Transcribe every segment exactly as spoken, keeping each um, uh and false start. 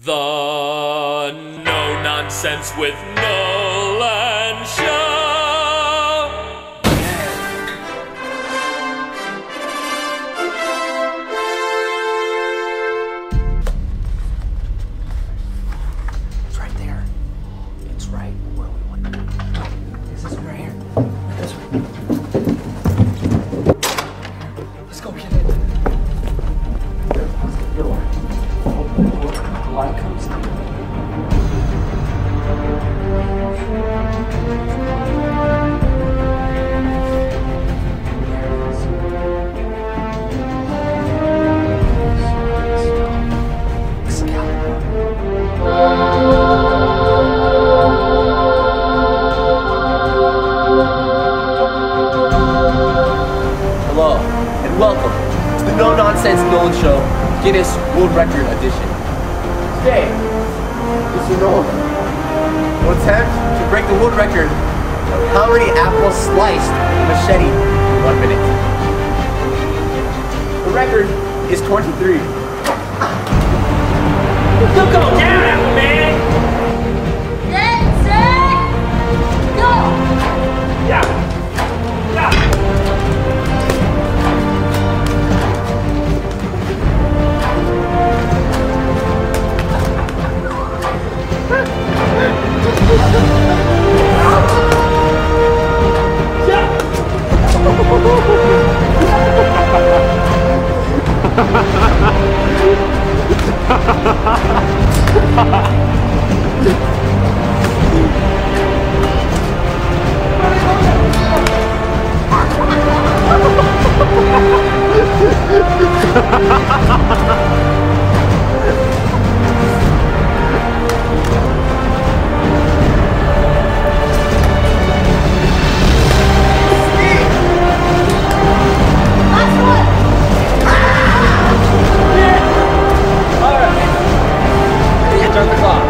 The No Nonsense with Nolan Show. It's right there. It's right where we want it. Is this right here? This way. Let's go get it. Let's get the door. Open the door. The light comes in. Hello, and welcome to the No Nonsense Nolan Show, Guinness World Record edition. Today, Mister Nolan will attempt to break the world record of how many apples sliced with a machete in one minute. The record is twenty-three. Don't go down, Apple Man! Get set, go! Yeah! Yeah! Start the clock.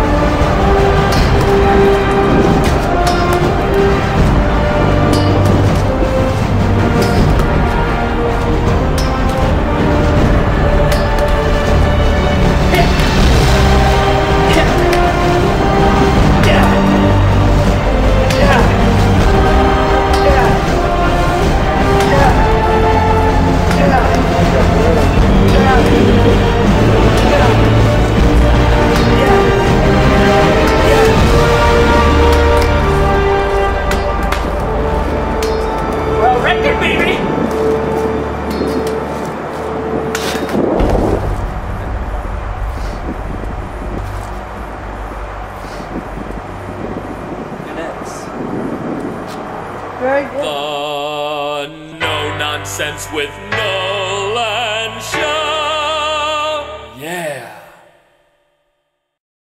Very good. The No Nonsense with No